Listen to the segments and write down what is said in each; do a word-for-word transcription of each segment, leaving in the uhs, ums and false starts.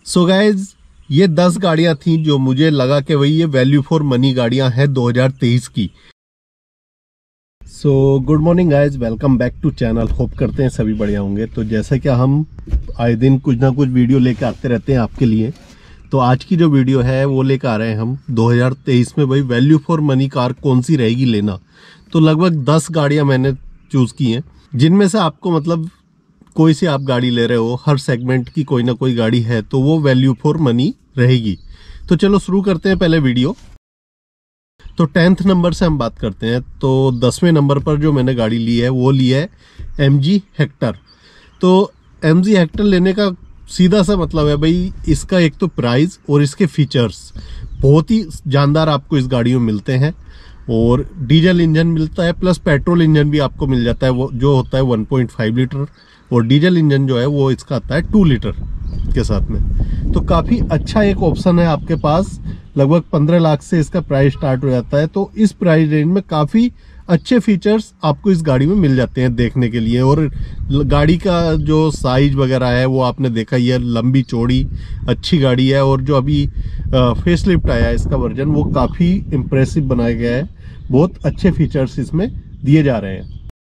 So guys, ये दस गाड़ियां थी जो मुझे लगा कि भाई ये वैल्यू फॉर मनी गाड़ियां हैं दो हज़ार तेईस की। So good morning guys, welcome back to channel. Hope करते हैं सभी बढ़िया होंगे। तो जैसा कि हम आए दिन कुछ ना कुछ वीडियो लेके आते रहते हैं आपके लिए, तो आज की जो वीडियो है वो लेकर आ रहे हैं हम दो हज़ार तेईस में। भाई वैल्यू फॉर मनी कार कौन सी रहेगी लेना, तो लगभग दस गाड़ियां मैंने चूज की हैं, जिनमें से आपको मतलब कोई सी आप गाड़ी ले रहे हो, हर सेगमेंट की कोई ना कोई गाड़ी है तो वो वैल्यू फॉर मनी रहेगी। तो चलो शुरू करते हैं पहले वीडियो। तो टेंथ नंबर से हम बात करते हैं। तो दसवें नंबर पर जो मैंने गाड़ी ली है वो ली है एम जी हेक्टर। तो एम जी हेक्टर लेने का सीधा सा मतलब है भाई, इसका एक तो प्राइस और इसके फीचर्स बहुत ही जानदार आपको इस गाड़ी में मिलते हैं। और डीजल इंजन मिलता है, प्लस पेट्रोल इंजन भी आपको मिल जाता है, वो जो होता है वन पॉइंट फाइव लीटर, और डीजल इंजन जो है वो इसका आता है टू लीटर के साथ में। तो काफ़ी अच्छा एक ऑप्शन है आपके पास। लगभग पंद्रह लाख से इसका प्राइस स्टार्ट हो जाता है। तो इस प्राइस रेंज में काफ़ी अच्छे फीचर्स आपको इस गाड़ी में मिल जाते हैं देखने के लिए। और गाड़ी का जो साइज वगैरह है वो आपने देखा ही है, लंबी चौड़ी अच्छी गाड़ी है। और जो अभी फेस लिफ्ट आया है इसका वर्जन, वो काफ़ी इम्प्रेसिव बनाया गया है। बहुत अच्छे फीचर्स इसमें दिए जा रहे हैं।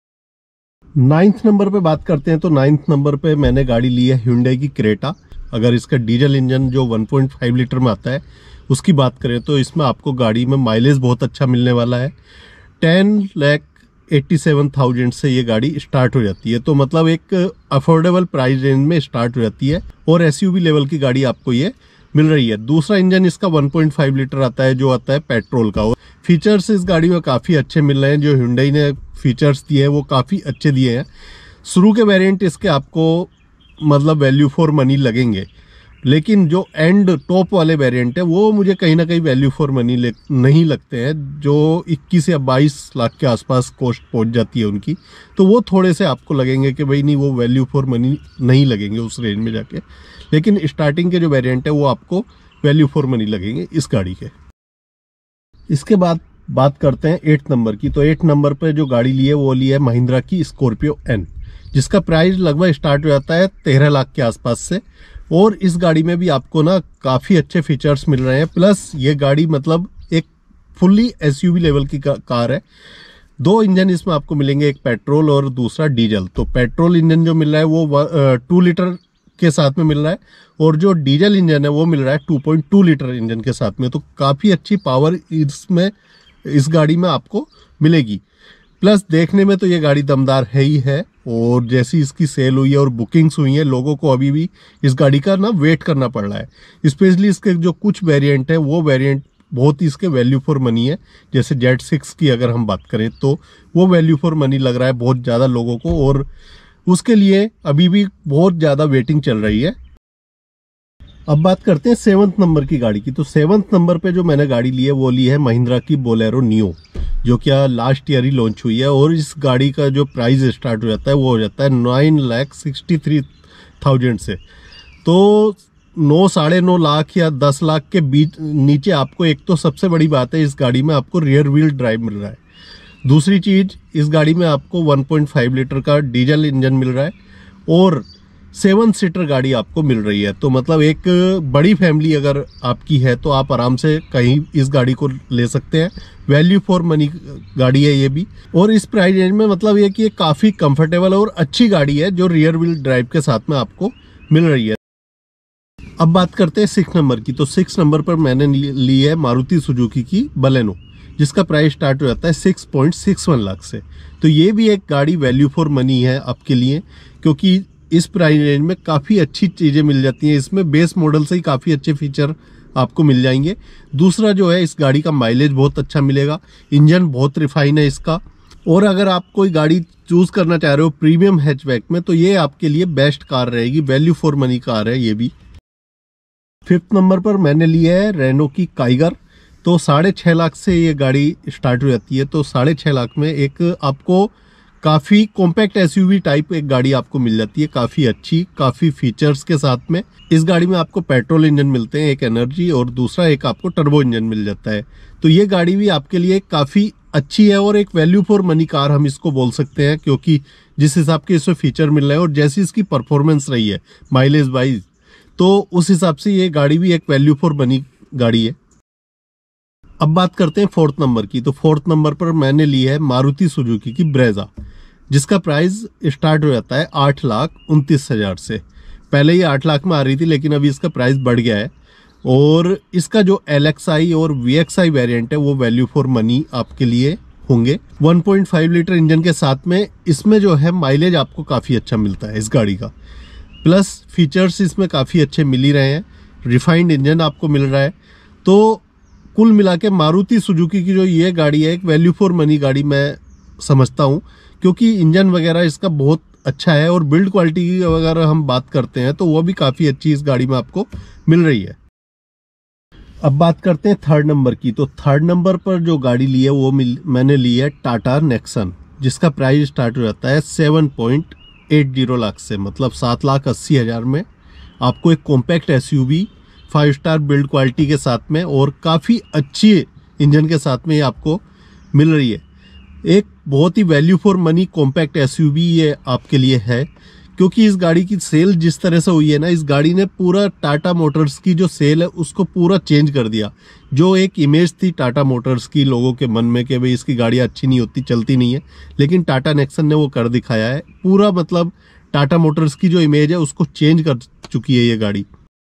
नाइन्थ नंबर पे बात करते हैं। तो नाइन्थ नंबर पे मैंने गाड़ी ली है Hyundai की क्रेटा। अगर इसका डीजल इंजन जो वन पॉइंट फाइव लीटर में आता है उसकी बात करें तो इसमें आपको गाड़ी में माइलेज बहुत अच्छा मिलने वाला है। Ten lakh eighty seven thousand से ये गाड़ी स्टार्ट हो जाती है। तो मतलब एक अफोर्डेबल प्राइस रेंज में स्टार्ट हो जाती है और एसयूवी लेवल की गाड़ी आपको ये मिल रही है। दूसरा इंजन इसका वन पॉइंट फाइव लीटर आता है जो आता है पेट्रोल का। और फीचर्स इस गाड़ी में काफ़ी अच्छे मिल रहे हैं। जो Hyundai ने फीचर्स दिए हैं वो काफ़ी अच्छे दिए हैं। शुरू के वेरिएंट इसके आपको मतलब वैल्यू फॉर मनी लगेंगे, लेकिन जो एंड टॉप वाले वेरिएंट है वो मुझे कहीं ना कहीं वैल्यू फॉर मनी नहीं लगते हैं। जो इक्कीस या बाईस लाख के आसपास कॉस्ट पहुंच जाती है उनकी, तो वो थोड़े से आपको लगेंगे कि भाई नहीं, वो वैल्यू फॉर मनी नहीं लगेंगे उस रेंज में जाके। लेकिन स्टार्टिंग के जो वेरिएंट है वो आपको वैल्यू फॉर मनी लगेंगे इस गाड़ी के। इसके बाद बात करते हैं एट नंबर की। तो एट नंबर पे जो गाड़ी ली है वो ली है महिंद्रा की स्कॉर्पियो एन, जिसका प्राइस लगभग स्टार्ट हो जाता है तेरह लाख के आसपास से। और इस गाड़ी में भी आपको ना काफ़ी अच्छे फीचर्स मिल रहे हैं। प्लस ये गाड़ी मतलब एक फुल्ली एसयूवी लेवल की कार है। दो इंजन इसमें आपको मिलेंगे, एक पेट्रोल और दूसरा डीजल। तो पेट्रोल इंजन जो मिल रहा है वो टू लीटर के साथ में मिल रहा है, और जो डीजल इंजन है वो मिल रहा है two point two litre engine के साथ में। तो काफ़ी अच्छी पावर इसमें इस गाड़ी में आपको मिलेगी। प्लस देखने में तो ये गाड़ी दमदार है ही है। और जैसी इसकी सेल हुई है और बुकिंग्स हुई है, लोगों को अभी भी इस गाड़ी का ना वेट करना पड़ रहा है। स्पेशली इसके जो कुछ वेरिएंट है वो वेरिएंट बहुत ही इसके वैल्यू फॉर मनी है। जैसे जेड सिक्स की अगर हम बात करें तो वो वैल्यू फॉर मनी लग रहा है बहुत ज़्यादा लोगों को, और उसके लिए अभी भी बहुत ज़्यादा वेटिंग चल रही है। अब बात करते हैं सेवंथ नंबर की गाड़ी की। तो सेवंथ नंबर पे जो मैंने गाड़ी ली है वो ली है महिंद्रा की बोलेरो नियो, जो क्या लास्ट ईयर ही लॉन्च हुई है। और इस गाड़ी का जो प्राइस स्टार्ट हो जाता है वो हो जाता है nine lakh sixty three thousand से। तो नौ साढ़े नौ लाख या दस लाख के बीच नीचे आपको, एक तो सबसे बड़ी बात है इस गाड़ी में आपको रियर व्हील ड्राइव मिल रहा है। दूसरी चीज़, इस गाड़ी में आपको वन पॉइंट फाइव लीटर का डीजल इंजन मिल रहा है और सेवन सीटर गाड़ी आपको मिल रही है। तो मतलब एक बड़ी फैमिली अगर आपकी है तो आप आराम से कहीं इस गाड़ी को ले सकते हैं। वैल्यू फॉर मनी गाड़ी है ये भी। और इस प्राइस रेंज में मतलब ये कि ये काफ़ी कंफर्टेबल और अच्छी गाड़ी है जो रियर व्हील ड्राइव के साथ में आपको मिल रही है। अब बात करते हैं सिक्स नंबर की। तो सिक्स नंबर पर मैंने ली है मारुति सुजुकी की बलेनो, जिसका प्राइस स्टार्ट हो जाता है six point six one lakh से। तो ये भी एक गाड़ी वैल्यू फॉर मनी है आपके लिए, क्योंकि इस प्राइस रेंज में काफ़ी अच्छी चीज़ें मिल जाती हैं। इसमें बेस मॉडल से ही काफ़ी अच्छे फीचर आपको मिल जाएंगे। दूसरा जो है, इस गाड़ी का माइलेज बहुत अच्छा मिलेगा, इंजन बहुत रिफाइन है इसका। और अगर आप कोई गाड़ी चूज़ करना चाह रहे हो प्रीमियम हैचबैक में, तो ये आपके लिए बेस्ट कार रहेगी, वैल्यू फॉर मनी कार है ये भी। फिफ्थ नंबर पर मैंने लिया है रेनो की काइगर। तो साढ़े छः लाख से ये गाड़ी स्टार्ट हो जाती है। तो साढ़े छः लाख में एक आपको काफ़ी कॉम्पैक्ट एसयूवी टाइप एक गाड़ी आपको मिल जाती है, काफ़ी अच्छी, काफ़ी फीचर्स के साथ में। इस गाड़ी में आपको पेट्रोल इंजन मिलते हैं, एक एनर्जी, और दूसरा एक आपको टर्बो इंजन मिल जाता है। तो ये गाड़ी भी आपके लिए काफ़ी अच्छी है और एक वैल्यू फॉर मनी कार हम इसको बोल सकते हैं, क्योंकि जिस हिसाब के इसमें फीचर मिल रहे हैं और जैसी इसकी परफॉर्मेंस रही है माइलेज वाइज, तो उस हिसाब से ये गाड़ी भी एक वैल्यू फॉर मनी गाड़ी है। अब बात करते हैं फोर्थ नंबर की। तो फोर्थ नंबर पर मैंने ली है मारुति सुजुकी की ब्रेजा, जिसका प्राइस स्टार्ट हो जाता है आठ लाख उनतीस हजार से। पहले ये आठ लाख में आ रही थी, लेकिन अभी इसका प्राइस बढ़ गया है। और इसका जो एल एक्स आई और वी एक्स आई वेरिएंट है वो वैल्यू फॉर मनी आपके लिए होंगे। One point five litre engine के साथ में इसमें जो है माइलेज आपको काफ़ी अच्छा मिलता है इस गाड़ी का, प्लस फीचर्स इसमें काफ़ी अच्छे मिल ही रहे हैं। रिफाइंड इंजन आपको मिल रहा है। तो कुल मिला के मारुति सुजुकी की जो ये गाड़ी है एक वैल्यू फॉर मनी गाड़ी मैं समझता हूँ, क्योंकि इंजन वगैरह इसका बहुत अच्छा है और बिल्ड क्वालिटी की अगर हम बात करते हैं तो वो भी काफ़ी अच्छी इस गाड़ी में आपको मिल रही है। अब बात करते हैं थर्ड नंबर की। तो थर्ड नंबर पर जो गाड़ी ली है वो मिल, मैंने ली है टाटा नेक्सन, जिसका प्राइस स्टार्ट हो जाता है seven point eight zero lakh से, मतलब सात लाख अस्सी हज़ार में आपको एक compact SUV five star build quality के साथ में और काफ़ी अच्छी इंजन के साथ में ये आपको मिल रही है। एक बहुत ही value for money compact SUV ये आपके लिए है, क्योंकि इस गाड़ी की सेल जिस तरह से हुई है ना, इस गाड़ी ने पूरा टाटा मोटर्स की जो सेल है उसको पूरा चेंज कर दिया। जो एक इमेज थी टाटा मोटर्स की लोगों के मन में कि भाई इसकी गाड़ियाँ अच्छी नहीं होती, चलती नहीं है, लेकिन टाटा नेक्सन ने वो कर दिखाया है। पूरा मतलब टाटा मोटर्स की जो इमेज है उसको चेंज कर चुकी है ये गाड़ी।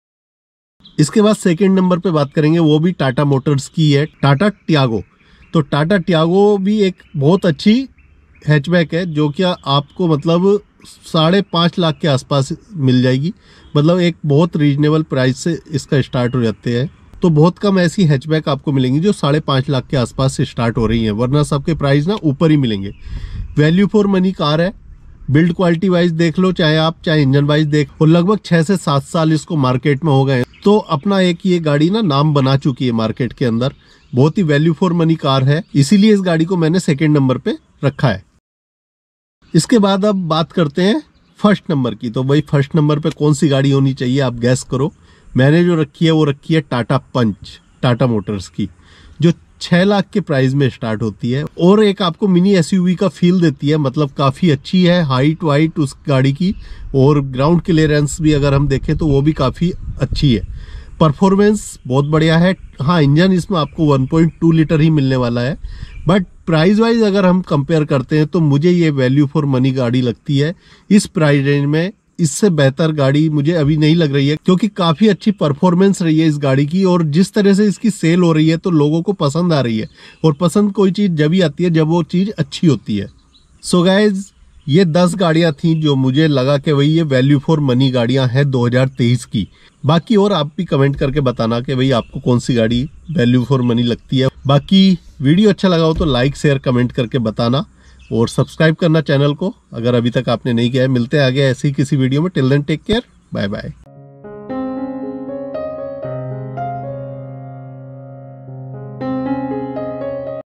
इसके बाद सेकेंड नंबर पे बात करेंगे, वो भी टाटा मोटर्स की है, टाटा टियागो। तो टाटा टियागो भी एक बहुत अच्छी हैचबैक है, जो कि आपको मतलब साढ़े पाँच लाख के आसपास मिल जाएगी। मतलब एक बहुत रीजनेबल प्राइस से इसका स्टार्ट हो जाते हैं। तो बहुत कम ऐसी हैचबैक आपको मिलेंगी जो साढ़े पाँच लाख के आसपास से स्टार्ट हो रही हैं, वरना सबके प्राइस ना ऊपर ही मिलेंगे। वैल्यू फॉर मनी कार है। बिल्ड क्वालिटी वाइज देख लो, चाहे आप चाहे इंजन वाइज देख, और लगभग छः से सात साल इसको मार्केट में हो गए, तो अपना एक ये गाड़ी ना नाम बना चुकी है मार्केट के अंदर। बहुत ही वैल्यू फॉर मनी कार है, इसीलिए इस गाड़ी को मैंने सेकेंड नंबर पे रखा है। इसके बाद अब बात करते हैं फर्स्ट नंबर की। तो भाई फर्स्ट नंबर पे कौन सी गाड़ी होनी चाहिए आप गैस करो। मैंने जो रखी है वो रखी है टाटा पंच, टाटा मोटर्स की, जो छः लाख के प्राइस में स्टार्ट होती है और एक आपको मिनी एसयूवी का फील देती है। मतलब काफ़ी अच्छी है, हाइट वाइट उस गाड़ी की, और ग्राउंड क्लियरेंस भी अगर हम देखें तो वो भी काफ़ी अच्छी है। परफॉर्मेंस बहुत बढ़िया है। हाँ, इंजन इसमें आपको वन पॉइंट टू लीटर ही मिलने वाला है, बट प्राइस वाइज अगर हम कंपेयर करते हैं तो मुझे ये वैल्यू फॉर मनी गाड़ी लगती है। इस प्राइस रेंज में इससे बेहतर गाड़ी मुझे अभी नहीं लग रही है, क्योंकि काफ़ी अच्छी परफॉर्मेंस रही है इस गाड़ी की, और जिस तरह से इसकी सेल हो रही है तो लोगों को पसंद आ रही है। और पसंद कोई चीज़ जब ही आती है जब वो चीज़ अच्छी होती है। सो गाइज, ये दस गाड़ियां थी जो मुझे लगा कि भाई ये वैल्यू फॉर मनी गाड़ियां हैं दो हज़ार तेईस की। बाकी और आप भी कमेंट करके बताना कि भाई आपको कौन सी गाड़ी वैल्यू फॉर मनी लगती है। बाकी वीडियो अच्छा लगा हो तो लाइक शेयर कमेंट करके बताना, और सब्सक्राइब करना चैनल को अगर अभी तक आपने नहीं किया है। मिलते हैं आगे ऐसे ही किसी वीडियो में। Till then take care, bye bye.